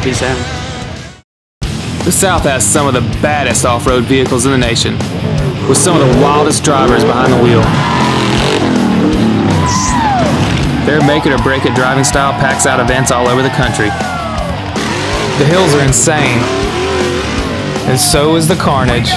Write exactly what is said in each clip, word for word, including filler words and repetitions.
happy as hell. The South has some of the baddest off-road vehicles in the nation, with some of the wildest drivers behind the wheel. Their make it or break it driving style packs out events all over the country. The hills are insane, and so is the carnage.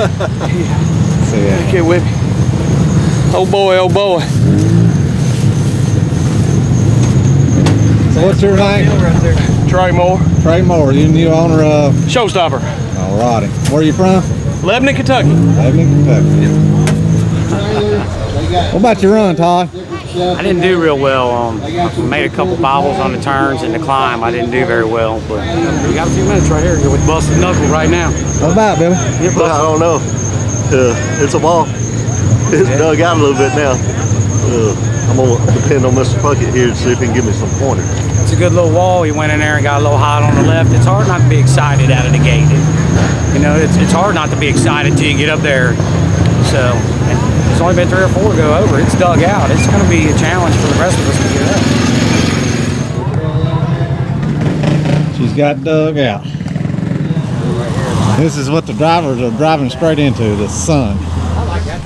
So, yeah. Get with me. Oh boy, oh boy. So what's your name? Trey Moore. Trey Moore. You new owner of? Showstopper. Alrighty. Where are you from? Lebanon, Kentucky. Lebanon, Kentucky. What about your run, Todd? I didn't do real well. Um, I made a couple bobbles on the turns and the climb. I didn't do very well, but we got a few minutes right here. Go with busted knuckle right now. What about, Billy? Well, I don't know. Uh, it's a ball. It's yeah. dug out a little bit now. Uh, I'm gonna depend on Mister Puckett here to see if he can give me some pointers. It's a good little wall. He went in there and got a little hot on the left. It's hard not to be excited out of the gate. You know, it's, it's hard not to be excited till you get up there. So, and there's only been three or four to go over. It's dug out. It's going to be a challenge for the rest of us to get up. She's got dug out. This is what the drivers are driving straight into, the sun. I like that.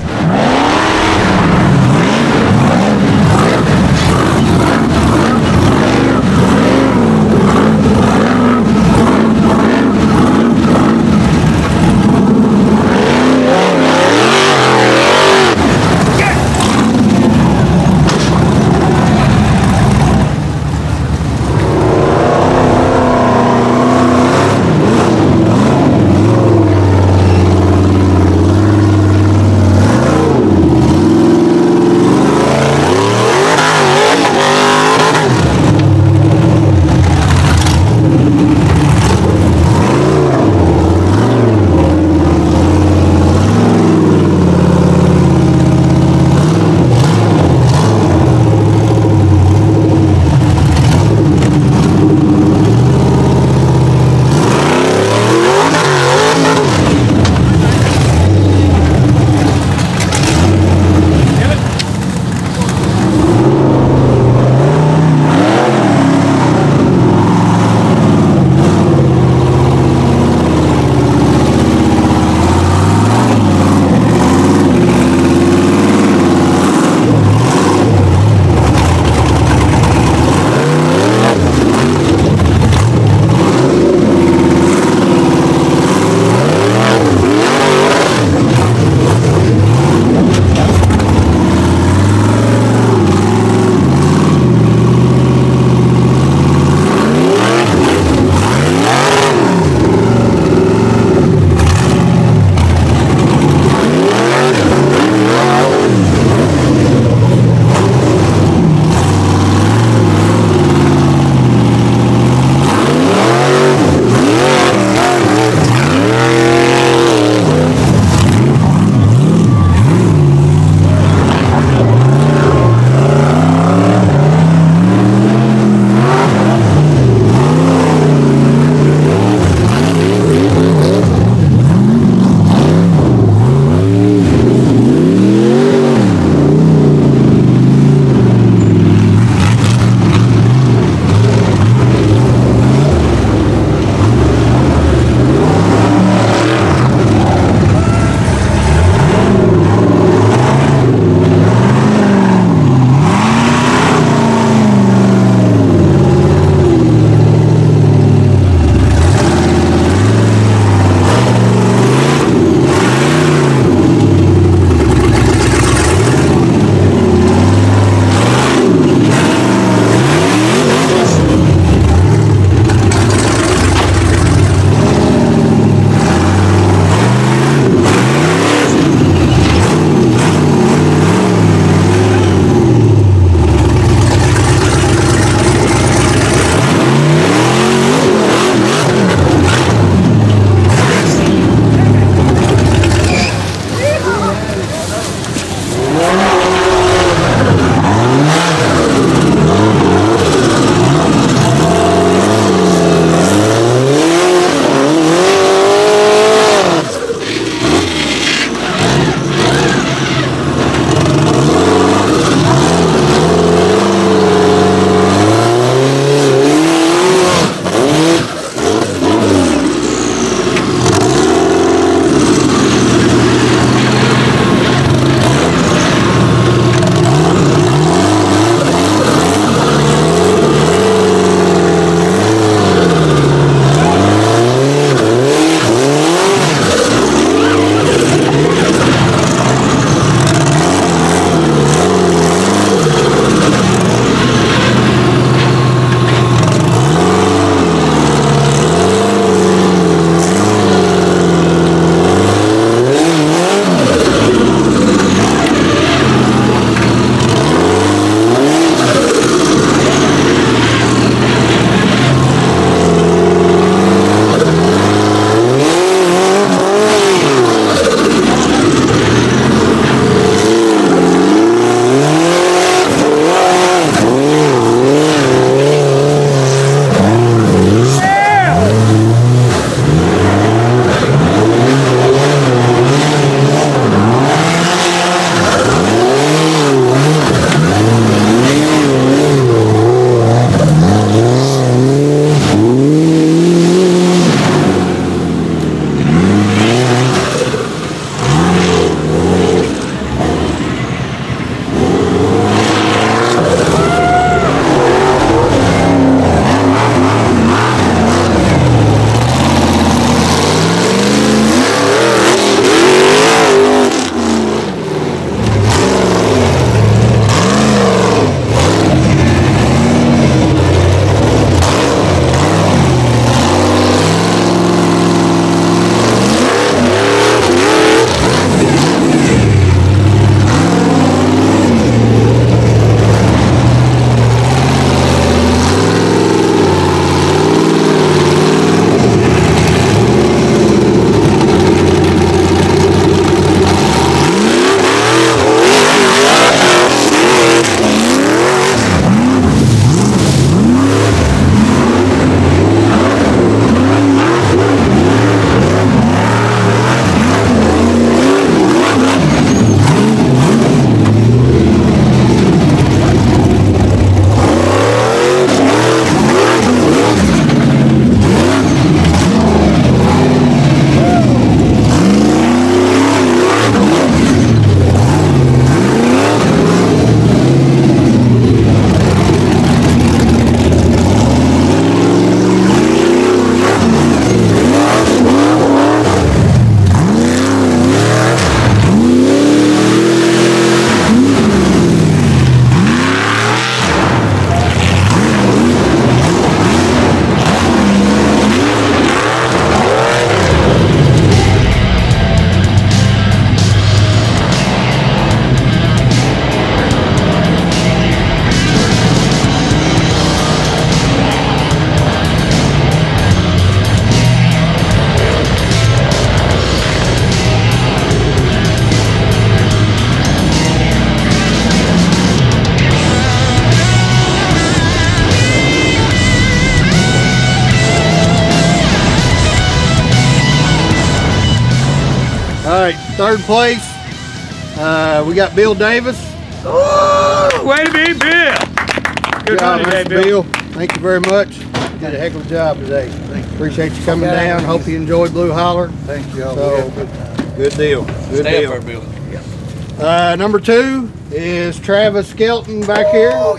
right, third place. Uh, we got Bill Davis. Way to be, Bill. Good job, running, Mister Bill. Bill. Thank you very much. You did a heck of a job today. Thank you. Appreciate you coming down. Hope you enjoyed Blue Holler. Thank you. So, good deal. Good Stay deal. up there, Bill. Uh, number two is Travis Skelton back here. Oh,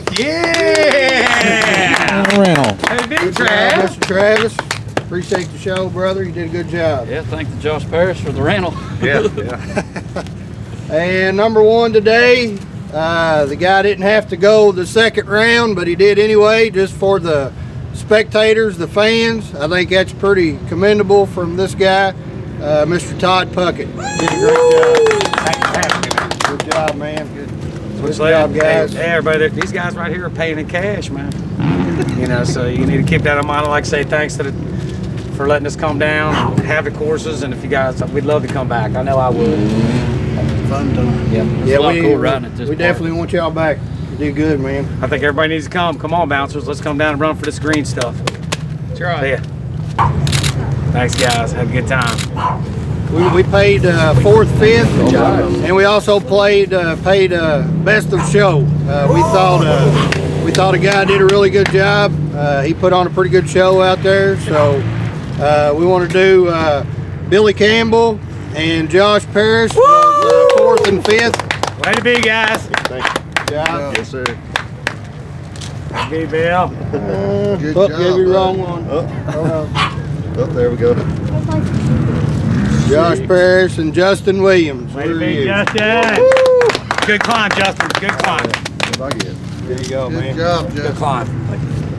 yeah. Rental. Hey, big Good job, Trav. Mister Travis. Appreciate the show, brother. You did a good job. Yeah, thank the Josh Parrish for the rental. Yeah, yeah. And number one today, uh, the guy didn't have to go the second round, but he did anyway, just for the spectators, the fans. I think that's pretty commendable from this guy, uh, Mister Todd Puckett. Did a great job. Good job, man. Good, good job, guys. Hey, everybody, these guys right here are paying in cash, man. You know, so you need to keep that in mind. I'd like to say thanks to the, for letting us come down, have the courses, and if you guys, we'd love to come back. I know I would. Fun time. Yeah, it's Yeah, a lot we, cool riding at this we park. definitely want y'all back. You did good, man. I think everybody needs to come. Come on, bouncers. Let's come down and run for this green stuff. That's right. Yeah. Thanks, guys. Have a good time. We, we paid uh, fourth, fifth, and we also played uh, paid uh, best of show. Uh, we thought uh, we thought a guy did a really good job. Uh, he put on a pretty good show out there. So uh, we want to do uh, Billy Campbell and Josh Parrish was, uh, fourth and fifth. Way to be, guys. Thank you. Good job. Yes, sir. Be Bill. Uh, Good oh, job, gave you the bud. wrong one. Oh, Oh, oh, there we go. no. Josh Parrish and Justin Williams. Way to Where are be, you? Justin. Good climb, Justin. Good climb. If I get it. There you go, man. Good job, Good Jeff. climb.